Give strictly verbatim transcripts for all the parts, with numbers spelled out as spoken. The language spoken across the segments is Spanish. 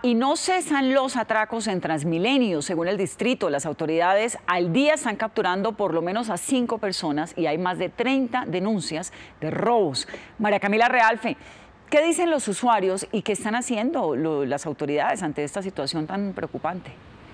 Y no cesan los atracos en Transmilenio. Según el distrito, las autoridades al día están capturando por lo menos a cinco personas y hay más de treinta denuncias de robos. María Camila Realfe, ¿qué dicen los usuarios y qué están haciendo lo, las autoridades ante esta situación tan preocupante?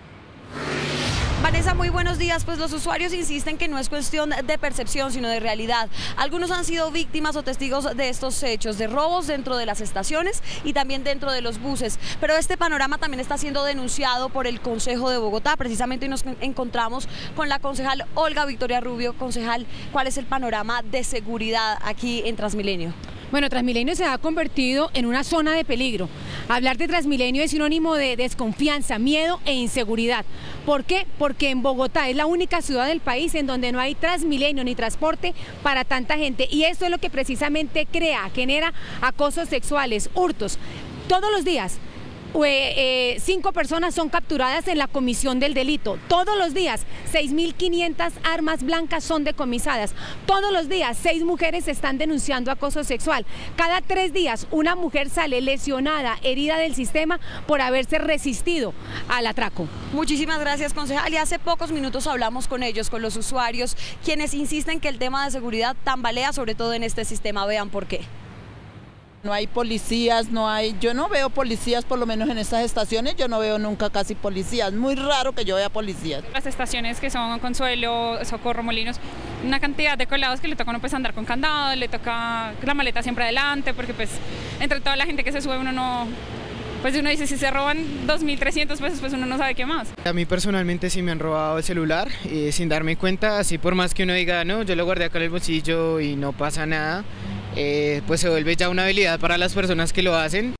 Vanessa, muy buenos días. Pues los usuarios insisten que no es cuestión de percepción, sino de realidad. Algunos han sido víctimas o testigos de estos hechos, de robos dentro de las estaciones y también dentro de los buses. Pero este panorama también está siendo denunciado por el Consejo de Bogotá. Precisamente nos encontramos con la concejal Olga Victoria Rubio. Concejal, ¿cuál es el panorama de seguridad aquí en Transmilenio? Bueno, Transmilenio se ha convertido en una zona de peligro. Hablar de Transmilenio es sinónimo de desconfianza, miedo e inseguridad. ¿Por qué? Porque en Bogotá es la única ciudad del país en donde no hay Transmilenio ni transporte para tanta gente. Y esto es lo que precisamente crea, genera acosos sexuales, hurtos. Todos los días. Eh, eh, cinco personas son capturadas en la comisión del delito. Todos los días seis mil quinientas armas blancas son decomisadas. Todos los días seis mujeres están denunciando acoso sexual. Cada tres días una mujer sale lesionada, herida del sistema por haberse resistido al atraco. Muchísimas gracias, concejal. Y hace pocos minutos hablamos con ellos, con los usuarios, quienes insisten que el tema de seguridad tambalea, sobre todo en este sistema. Vean por qué. No hay policías, no hay, yo no veo policías, por lo menos en estas estaciones, yo no veo nunca casi policías, muy raro que yo vea policías. Las estaciones que son Consuelo, Socorro, Molinos, una cantidad de colados que le toca a uno pues andar con candado, le toca la maleta siempre adelante, porque pues entre toda la gente que se sube uno no... Pues uno dice, si se roban dos mil trescientos pesos, pues uno no sabe qué más. A mí personalmente sí me han robado el celular, eh, sin darme cuenta, así por más que uno diga, no, yo lo guardé acá en el bolsillo y no pasa nada, eh, pues se vuelve ya una habilidad para las personas que lo hacen.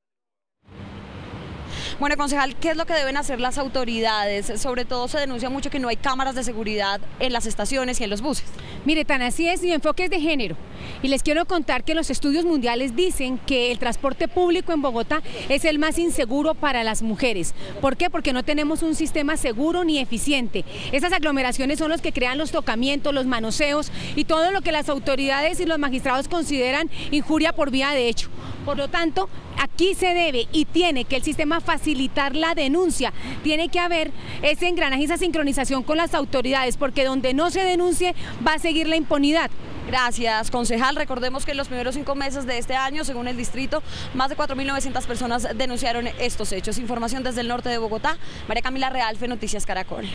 Bueno, concejal, ¿qué es lo que deben hacer las autoridades? Sobre todo se denuncia mucho que no hay cámaras de seguridad en las estaciones y en los buses. Mire, tan así es, mi enfoque es de género. Y les quiero contar que los estudios mundiales dicen que el transporte público en Bogotá es el más inseguro para las mujeres. ¿Por qué? Porque no tenemos un sistema seguro ni eficiente. Esas aglomeraciones son los que crean los tocamientos, los manoseos y todo lo que las autoridades y los magistrados consideran injuria por vía de hecho. Por lo tanto, aquí se debe y tiene que el sistema facilitar la denuncia. Tiene que haber ese engranaje, esa sincronización con las autoridades, porque donde no se denuncie va a seguir la impunidad. Gracias, concejal. Recordemos que en los primeros cinco meses de este año, según el distrito, más de cuatro mil novecientas personas denunciaron estos hechos. Información desde el norte de Bogotá. María Camila Realfe, Noticias Caracol.